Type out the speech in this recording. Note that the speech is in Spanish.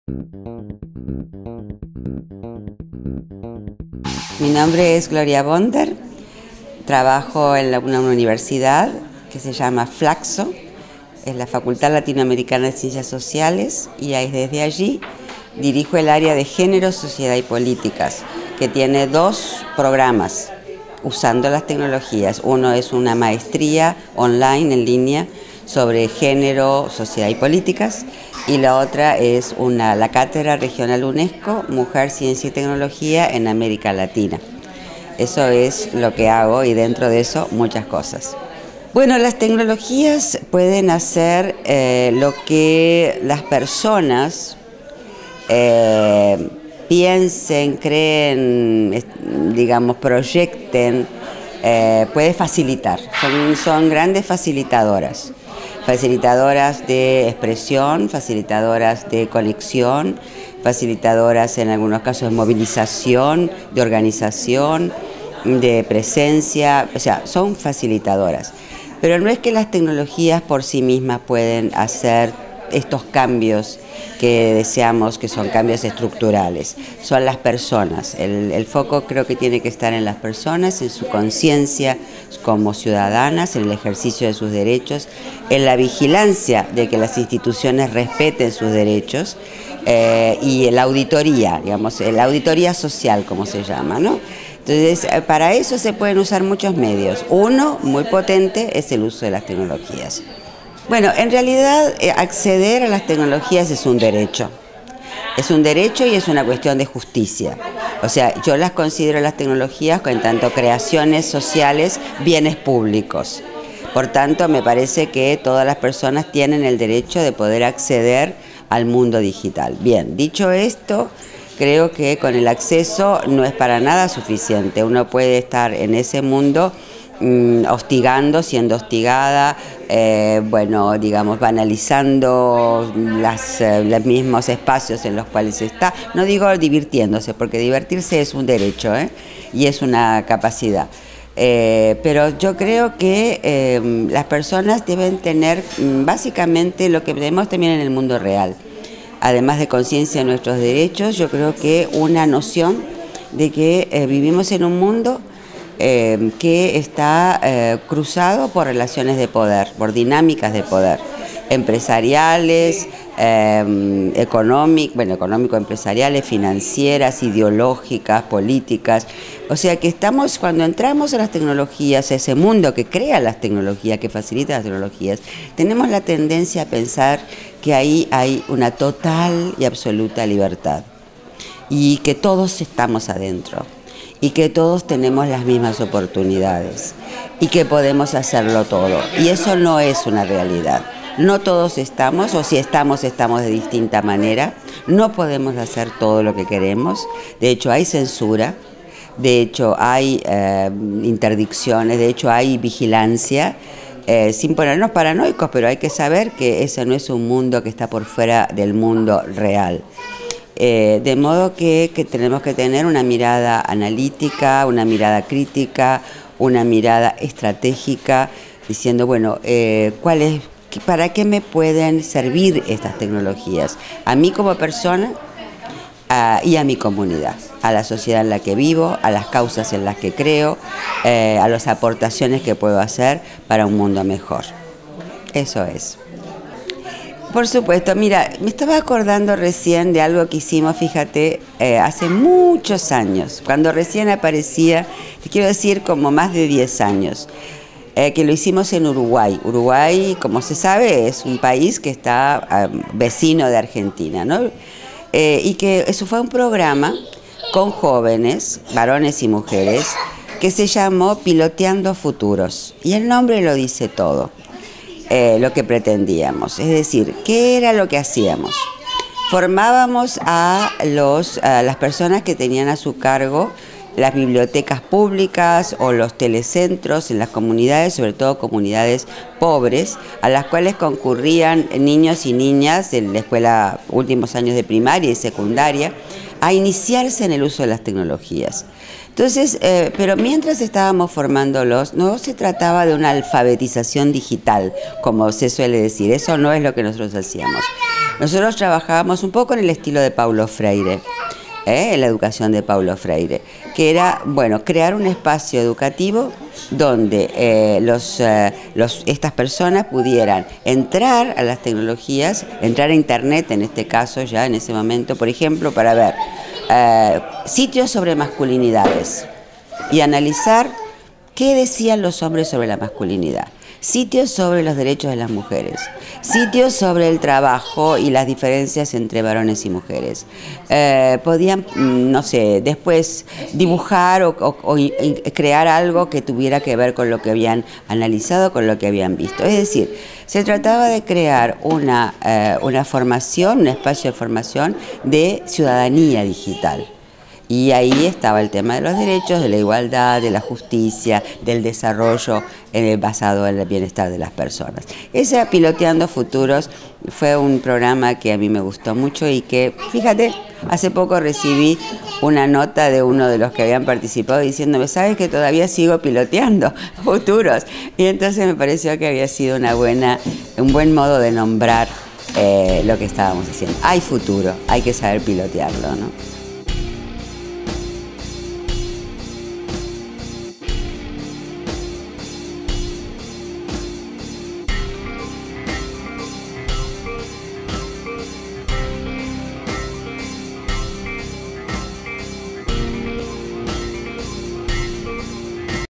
Mi nombre es Gloria Bonder, trabajo en una universidad que se llama Flaxo, es la Facultad Latinoamericana de Ciencias Sociales, y desde allí dirijo el área de Género, Sociedad y Políticas, que tiene dos programas usando las tecnologías. Uno es una maestría online, en línea, sobre género, sociedad y políticas, y la otra es la Cátedra Regional UNESCO, Mujer, Ciencia y Tecnología en América Latina. Eso es lo que hago, y dentro de eso muchas cosas. Bueno, las tecnologías pueden hacer lo que las personas piensen, creen, digamos, proyecten, puede facilitar. Son grandes facilitadoras. Facilitadoras de expresión, facilitadoras de conexión, facilitadoras en algunos casos de movilización, de organización, de presencia, o sea, son facilitadoras. Pero no es que las tecnologías por sí mismas pueden hacer estos cambios que deseamos, que son cambios estructurales. Son las personas. El foco creo que tiene que estar en las personas, en su conciencia como ciudadanas, en el ejercicio de sus derechos, en la vigilancia de que las instituciones respeten sus derechos, y en la auditoría, digamos, la auditoría social, como se llama, ¿no? Entonces, para eso se pueden usar muchos medios. Uno, muy potente, es el uso de las tecnologías. Bueno, en realidad acceder a las tecnologías es un derecho. Es un derecho y es una cuestión de justicia. O sea, yo las considero, las tecnologías, en tanto creaciones sociales, bienes públicos. Por tanto, me parece que todas las personas tienen el derecho de poder acceder al mundo digital. Bien, dicho esto, creo que con el acceso no es para nada suficiente. Uno puede estar en ese mundo hostigando, siendo hostigada, bueno, digamos, banalizando los mismos espacios en los cuales está. No digo divirtiéndose, porque divertirse es un derecho, y es una capacidad. Pero yo creo que las personas deben tener básicamente lo que vemos también en el mundo real. Además de conciencia de nuestros derechos, yo creo que una noción de que vivimos en un mundo que está cruzado por relaciones de poder, por dinámicas de poder, empresariales, económico-empresariales, financieras, ideológicas, políticas. O sea que cuando entramos a las tecnologías, a ese mundo que crea las tecnologías, que facilita las tecnologías, tenemos la tendencia a pensar que ahí hay una total y absoluta libertad, y que todos estamos adentro, y que todos tenemos las mismas oportunidades, y que podemos hacerlo todo. Y eso no es una realidad. No todos estamos, o si estamos, estamos de distinta manera. No podemos hacer todo lo que queremos. De hecho, hay censura, de hecho, hay interdicciones, de hecho, hay vigilancia, sin ponernos paranoicos, pero hay que saber que ese no es un mundo que está por fuera del mundo real. De modo que tenemos que tener una mirada analítica, una mirada crítica, una mirada estratégica, diciendo, bueno, ¿para qué me pueden servir estas tecnologías? A mí como persona y a mi comunidad, a la sociedad en la que vivo, a las causas en las que creo, a las aportaciones que puedo hacer para un mundo mejor. Eso es. Por supuesto, mira, me estaba acordando recién de algo que hicimos, fíjate, hace muchos años, cuando recién aparecía, te quiero decir como más de 10 años, que lo hicimos en Uruguay. Uruguay, como se sabe, es un país que está vecino de Argentina, ¿no? Y que eso fue un programa con jóvenes, varones y mujeres, que se llamó Piloteando Futuros, y el nombre lo dice todo. Lo que pretendíamos, es decir, ¿qué era lo que hacíamos? Formábamos a las personas que tenían a su cargo las bibliotecas públicas o los telecentros en las comunidades, sobre todo comunidades pobres, a las cuales concurrían niños y niñas de la escuela, últimos años de primaria y secundaria, a iniciarse en el uso de las tecnologías. Entonces, pero mientras estábamos formándolos, no se trataba de una alfabetización digital, como se suele decir, eso no es lo que nosotros hacíamos. Nosotros trabajábamos un poco en el estilo de Paulo Freire, en la educación de Paulo Freire, que era, bueno, crear un espacio educativo donde estas personas pudieran entrar a las tecnologías, entrar a Internet en este caso ya en ese momento, por ejemplo, para ver sitios sobre masculinidades y analizar qué decían los hombres sobre la masculinidad. Sitios sobre los derechos de las mujeres, sitios sobre el trabajo y las diferencias entre varones y mujeres. Podían, no sé, después dibujar o crear algo que tuviera que ver con lo que habían analizado, con lo que habían visto. Es decir, se trataba de crear una formación, un espacio de formación de ciudadanía digital. Y ahí estaba el tema de los derechos, de la igualdad, de la justicia, del desarrollo basado en el bienestar de las personas. Ese Piloteando Futuros fue un programa que a mí me gustó mucho y que, fíjate, hace poco recibí una nota de uno de los que habían participado diciéndome, ¿sabes que todavía sigo piloteando futuros? Y entonces me pareció que había sido un buen modo de nombrar lo que estábamos haciendo. Hay futuro, hay que saber pilotearlo, ¿no?